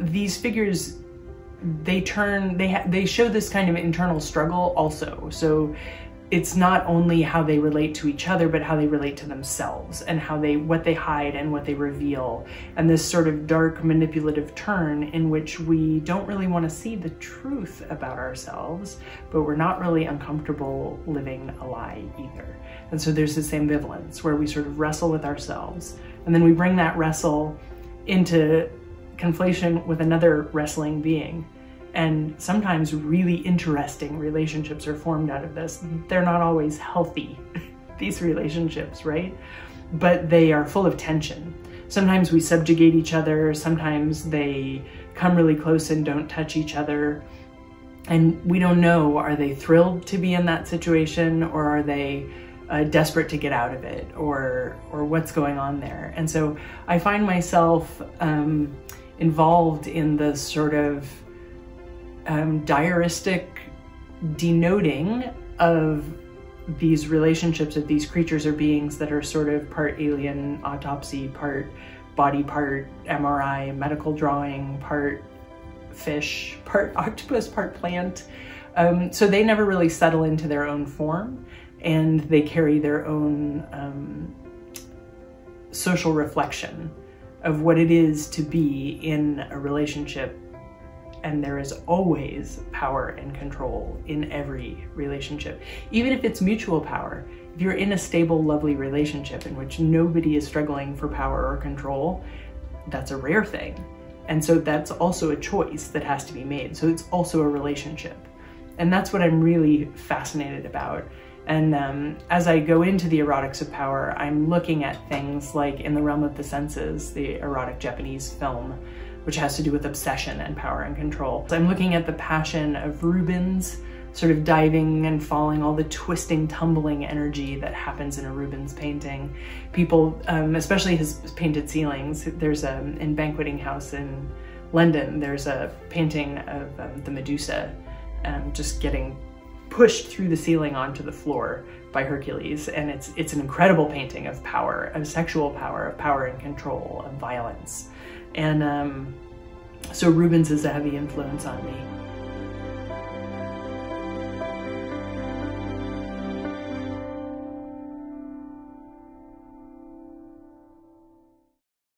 these figures, they show this kind of internal struggle also. So it's not only how they relate to each other, but how they relate to themselves, and what they hide and what they reveal. And this sort of dark, manipulative turn in which we don't really want to see the truth about ourselves, but we're not really uncomfortable living a lie either. And so there's this ambivalence where we sort of wrestle with ourselves, and then we bring that wrestle into conflation with another wrestling being. And sometimes really interesting relationships are formed out of this. They're not always healthy, these relationships, right? But they are full of tension. Sometimes we subjugate each other, sometimes they come really close and don't touch each other. And we don't know, are they thrilled to be in that situation, or are they desperate to get out of it, or what's going on there? And so I find myself involved in the sort of diaristic denoting of these relationships of these creatures or beings that are sort of part alien autopsy, part body, part MRI, medical drawing, part fish, part octopus, part plant. So they never really settle into their own form, and they carry their own social reflection of what it is to be in a relationship. And there is always power and control in every relationship, even if it's mutual power. If you're in a stable, lovely relationship in which nobody is struggling for power or control, that's a rare thing. And so that's also a choice that has to be made. So it's also a relationship. And that's what I'm really fascinated about. And as I go into the erotics of power, I'm looking at things like In the Realm of the Senses, the erotic Japanese film, which has to do with obsession and power and control. So I'm looking at the passion of Rubens, sort of diving and falling, all the twisting, tumbling energy that happens in a Rubens painting. People, especially his painted ceilings, there's in Banqueting House in London, there's a painting of the Medusa just getting pushed through the ceiling onto the floor by Hercules. And it's an incredible painting of power, of sexual power, of power and control, of violence. And so Rubens is a heavy influence on me.